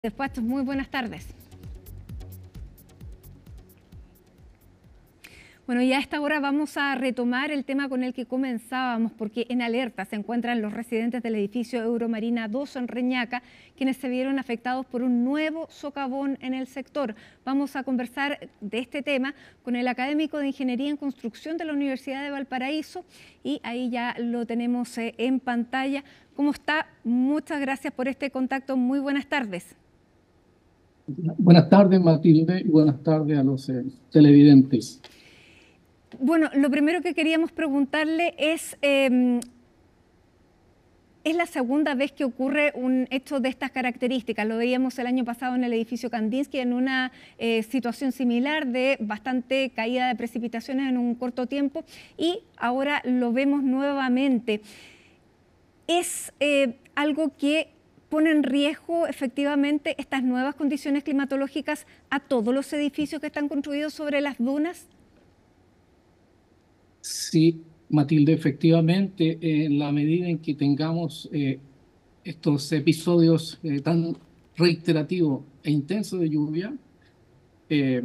Despachos, muy buenas tardes. Bueno, y a esta hora vamos a retomar el tema con el que comenzábamos, porque en alerta se encuentran los residentes del edificio Euromarina 2 en Reñaca, quienes se vieron afectados por un nuevo socavón en el sector. Vamos a conversar de este tema con el académico de Ingeniería en Construcción de la Universidad de Valparaíso, y ahí ya lo tenemos en pantalla. ¿Cómo está? Muchas gracias por este contacto. Muy buenas tardes. Buenas tardes, Matilde, y buenas tardes a los televidentes. Bueno, lo primero que queríamos preguntarle es la segunda vez que ocurre un hecho de estas características. Lo veíamos el año pasado en el edificio Kandinsky en una situación similar de bastante caída de precipitaciones en un corto tiempo, y ahora lo vemos nuevamente. ¿Es algo que pone en riesgo efectivamente estas nuevas condiciones climatológicas a todos los edificios que están construidos sobre las dunas? Sí, Matilde, efectivamente, en la medida en que tengamos estos episodios tan reiterativos e intensos de lluvia, eh,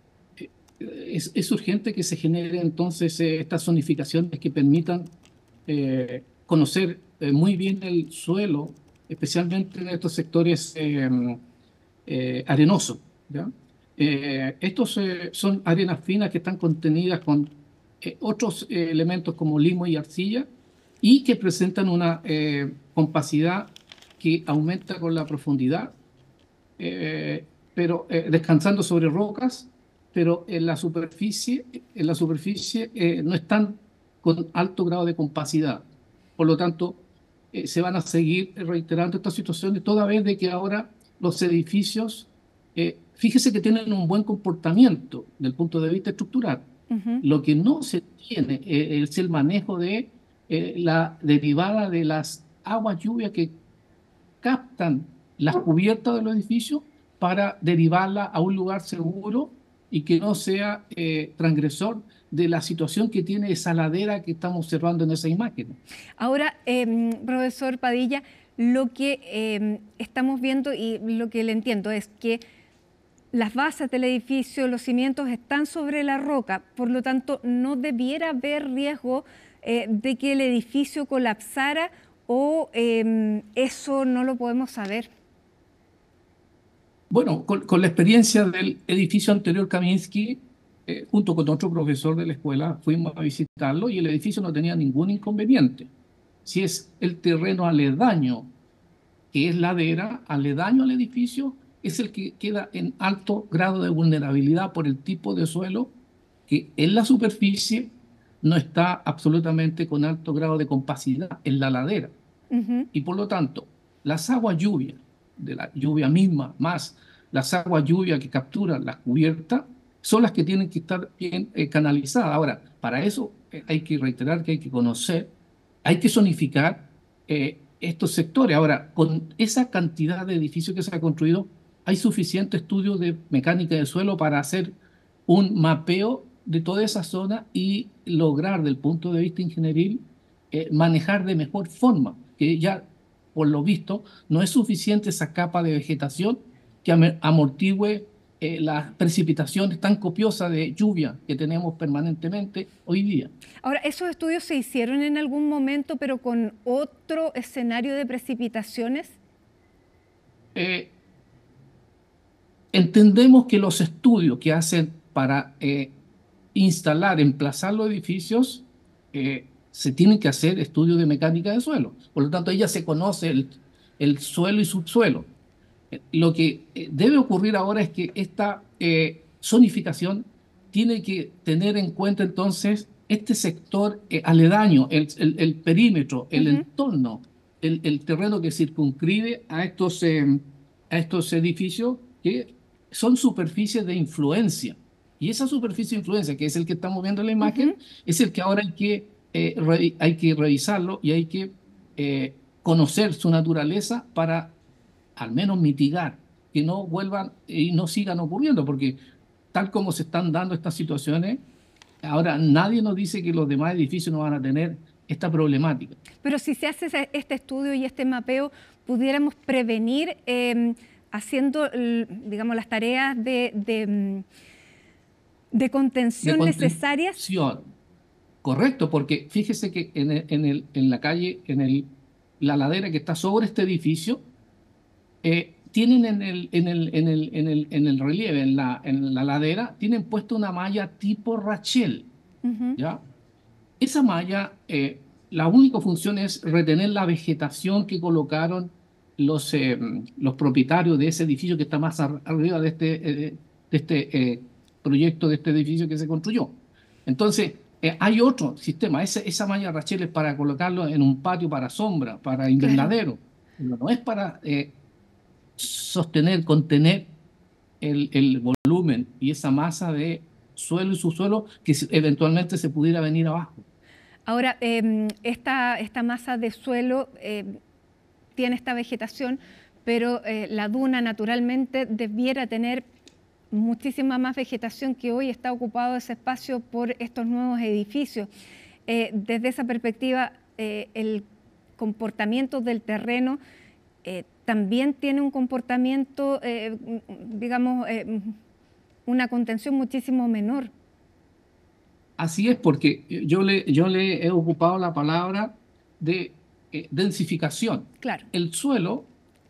es urgente que se generen entonces estas zonificaciones que permitan conocer muy bien el suelo, especialmente en estos sectores arenosos, ¿ya? Estos son arenas finas que están contenidas con otros elementos como limo y arcilla, y que presentan una compacidad que aumenta con la profundidad, eh, pero descansando sobre rocas, pero en la superficie no están con alto grado de compacidad. Por lo tanto, se van a seguir reiterando estas situaciones toda vez de que ahora los edificios, fíjese que tienen un buen comportamiento desde el punto de vista estructural. Ujú. Lo que no se tiene es el manejo de la derivada de las aguas lluvias que captan las cubiertas de los edificios para derivarla a un lugar seguro y que no sea transgresor de la situación que tiene esa ladera que estamos observando en esa imagen. Ahora, profesor Padilla, lo que estamos viendo y lo que le entiendo es que las bases del edificio, los cimientos están sobre la roca, por lo tanto no debiera haber riesgo de que el edificio colapsara, o eso no lo podemos saber. Bueno, con la experiencia del edificio anterior Kaminsky, junto con otro profesor de la escuela, fuimos a visitarlo y el edificio no tenía ningún inconveniente. Si es el terreno aledaño, que es ladera, aledaño al edificio, es el que queda en alto grado de vulnerabilidad por el tipo de suelo que en la superficie no está absolutamente con alto grado de compacidad en la ladera. Ujú. Y por lo tanto, las aguas lluvias, de la lluvia misma, más las aguas lluvias que capturan las cubiertas, son las que tienen que estar bien canalizadas. Ahora, para eso hay que reiterar que hay que conocer, hay que zonificar estos sectores. Ahora, con esa cantidad de edificios que se ha construido, hay suficiente estudio de mecánica del suelo para hacer un mapeo de toda esa zona y lograr, desde el punto de vista ingenieril, manejar de mejor forma, que ya por lo visto no es suficiente esa capa de vegetación que amortigüe las precipitaciones tan copiosas de lluvia que tenemos permanentemente hoy día. Ahora, esos estudios se hicieron en algún momento, pero con otro escenario de precipitaciones. Eh, Entendemos que los estudios que hacen para instalar, emplazar los edificios, se tienen que hacer estudios de mecánica de suelo. Por lo tanto, ahí ya se conoce el suelo y subsuelo. Lo que debe ocurrir ahora es que esta zonificación tiene que tener en cuenta entonces este sector aledaño, el perímetro, el Ujú. entorno, el terreno que circunscribe a estos edificios que son superficies de influencia. Y esa superficie de influencia, que es el que estamos viendo en la imagen, Ujú. es el que ahora hay que revisarlo y hay que conocer su naturaleza para al menos mitigar que no vuelvan y no sigan ocurriendo, porque tal como se están dando estas situaciones, ahora nadie nos dice que los demás edificios no van a tener esta problemática. Pero si se hace este estudio y este mapeo, pudiéramos prevenir haciendo, digamos, las tareas de contención necesarias. Correcto, porque fíjese que en la calle, la ladera que está sobre este edificio, tienen en el relieve, en la ladera, tienen puesto una malla tipo Rachel, ¿ya? Esa malla, la única función es retener la vegetación que colocaron los propietarios de ese edificio que está más arriba de este proyecto, de este edificio que se construyó. Entonces, hay otro sistema. Esa malla Rachel es para colocarlo en un patio para sombra, para invernadero. Claro. No es para sostener, contener el volumen y esa masa de suelo y subsuelo que eventualmente se pudiera venir abajo. Ahora, esta masa de suelo tiene esta vegetación, pero la duna naturalmente debiera tener muchísima más vegetación que hoy está ocupado ese espacio por estos nuevos edificios. Desde esa perspectiva, el comportamiento del terreno también tiene un comportamiento, digamos, una contención muchísimo menor. Así es, porque yo le he ocupado la palabra de densificación. Claro. El suelo,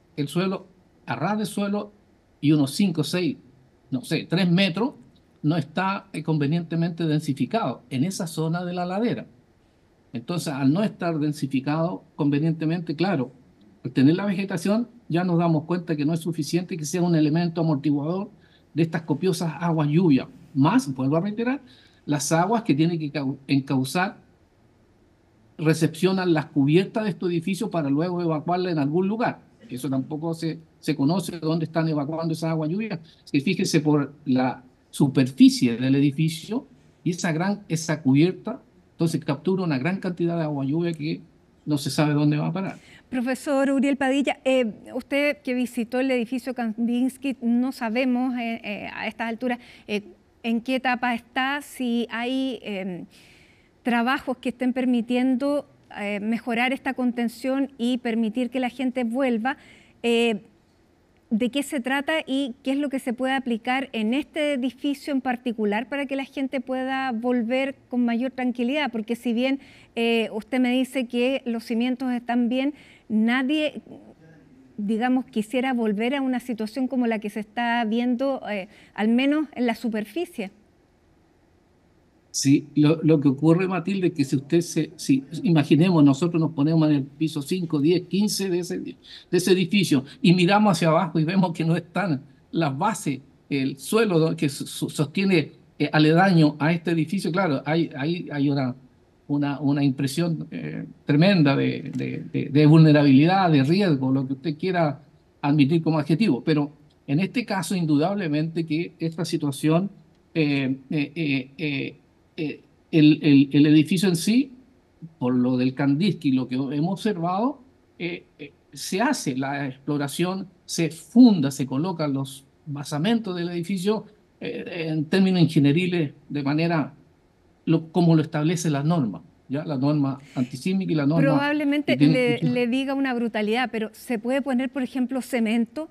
a ras de suelo y unos 5, 6, no sé, 3 metros, no está convenientemente densificado en esa zona de la ladera. Entonces, al no estar densificado convenientemente, claro, al tener la vegetación, ya nos damos cuenta que no es suficiente que sea un elemento amortiguador de estas copiosas aguas lluvia. Más, vuelvo a reiterar, las aguas que tienen que encauzar recepcionan las cubiertas de estos edificios para luego evacuarla en algún lugar. Eso tampoco se conoce dónde están evacuando esa agua lluvia. Fíjese por la superficie del edificio y esa cubierta, entonces captura una gran cantidad de agua lluvia que no se sabe dónde va a parar. Profesor Uriel Padilla, usted que visitó el edificio Kandinsky, no sabemos a estas alturas en qué etapa está, si hay trabajos que estén permitiendo mejorar esta contención y permitir que la gente vuelva. ¿De qué se trata y qué es lo que se puede aplicar en este edificio en particular para que la gente pueda volver con mayor tranquilidad? Porque si bien usted me dice que los cimientos están bien, nadie, digamos, quisiera volver a una situación como la que se está viendo, al menos en la superficie. Sí, lo que ocurre, Matilde, es que si imaginemos, nosotros nos ponemos en el piso 5, 10, 15 de ese edificio y miramos hacia abajo y vemos que no están las bases, el suelo que sostiene aledaño a este edificio, claro, hay una impresión tremenda de vulnerabilidad, de riesgo, lo que usted quiera admitir como adjetivo. Pero en este caso, indudablemente que esta situación, el edificio en sí, por lo del Kandinsky, lo que hemos observado, se hace la exploración, se funda, se colocan los basamentos del edificio en términos ingenieriles de manera como lo establece la norma, ¿ya? La norma antisísmica y la norma... Probablemente le diga una brutalidad, pero ¿se puede poner, por ejemplo, cemento?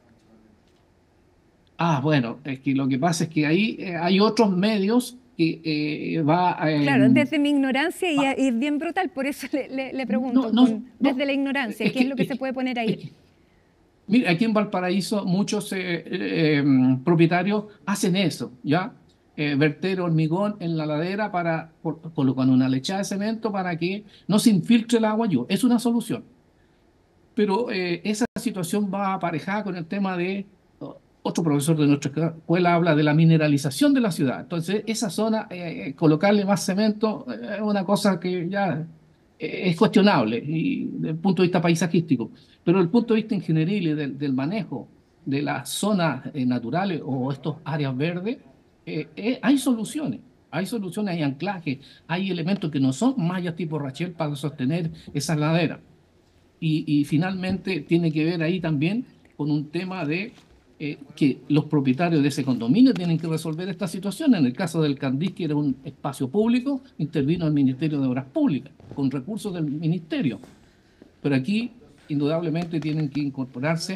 Bueno, es que lo que pasa es que ahí hay otros medios que Claro, desde mi ignorancia y es bien brutal, por eso le pregunto, desde la ignorancia, ¿qué es lo que se puede poner ahí? Mira, aquí en Valparaíso muchos propietarios hacen eso, ¿ya? Verter hormigón en la ladera colocan una lechada de cemento para que no se infiltre el agua lluvia. Es una solución. Pero esa situación va aparejada con el tema de... Otro profesor de nuestra escuela habla de la mineralización de la ciudad. Entonces, esa zona, colocarle más cemento es una cosa que ya es cuestionable y desde el punto de vista paisajístico. Pero desde el punto de vista ingenieril y del manejo de las zonas naturales o estos áreas verdes, hay soluciones. Hay anclajes, hay elementos que no son mallas tipo Rachel para sostener esas laderas. Y finalmente tiene que ver ahí también con un tema de que los propietarios de ese condominio tienen que resolver esta situación. En el caso del Kandinsky era un espacio público, intervino el Ministerio de Obras Públicas con recursos del Ministerio. Pero aquí indudablemente tienen que incorporarse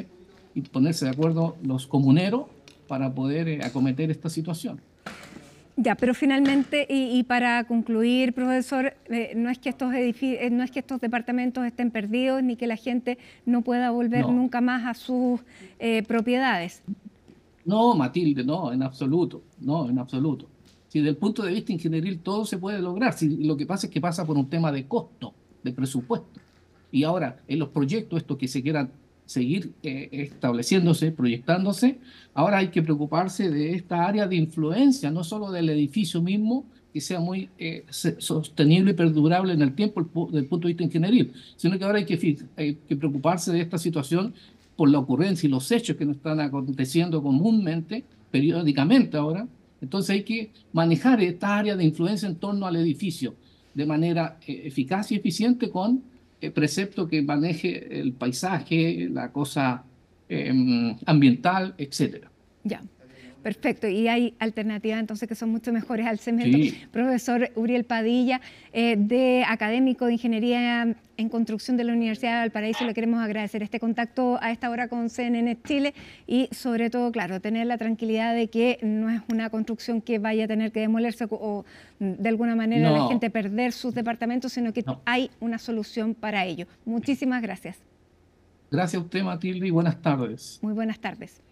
y ponerse de acuerdo los comuneros para poder acometer esta situación. Ya, pero finalmente, y para concluir, profesor, no es que no es que estos departamentos estén perdidos ni que la gente no pueda volver No, nunca más a sus propiedades. no, Matilde, no, en absoluto, no, en absoluto. Si desde el punto de vista ingenieril todo se puede lograr, si lo que pasa es que pasa por un tema de costo, de presupuesto. Y ahora, en los proyectos, estos que se quieran seguir estableciéndose, proyectándose, ahora hay que preocuparse de esta área de influencia, no solo del edificio mismo, que sea muy sostenible y perdurable en el tiempo desde el punto de vista ingenieril, sino que ahora hay que preocuparse de esta situación por la ocurrencia y los hechos que nos están aconteciendo comúnmente, periódicamente ahora. Entonces hay que manejar esta área de influencia en torno al edificio de manera eficaz y eficiente con precepto que maneje el paisaje, la cosa ambiental, etcétera. Ya. Perfecto, y hay alternativas entonces que son mucho mejores al cemento. Sí, Profesor Uriel Padilla, de académico de Ingeniería en Construcción de la Universidad de Valparaíso, le queremos agradecer este contacto a esta hora con CNN Chile y sobre todo, claro, tener la tranquilidad de que no es una construcción que vaya a tener que demolerse o de alguna manera la no, gente perder sus departamentos, sino que no. hay una solución para ello. Muchísimas gracias. Gracias a usted, Matilde, y buenas tardes. Muy buenas tardes.